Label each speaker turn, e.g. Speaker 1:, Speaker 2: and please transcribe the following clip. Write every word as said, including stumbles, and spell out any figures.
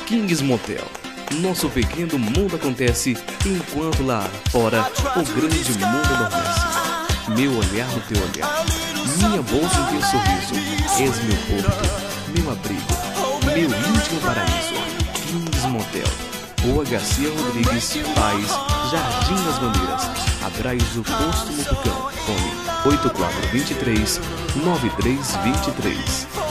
Speaker 1: Kings Motel. Nosso pequeno mundo acontece, enquanto lá fora o grande mundo adormece. Meu olhar no teu olhar, minha bolsa em teu sorriso. És meu porto, meu abrigo, meu íntimo paraíso. Kings Motel. Rua Garcia Rodrigues, Paz, Jardim das Bandeiras, atrás do posto Mutucão. Fone oito quatro dois três, nove três dois três.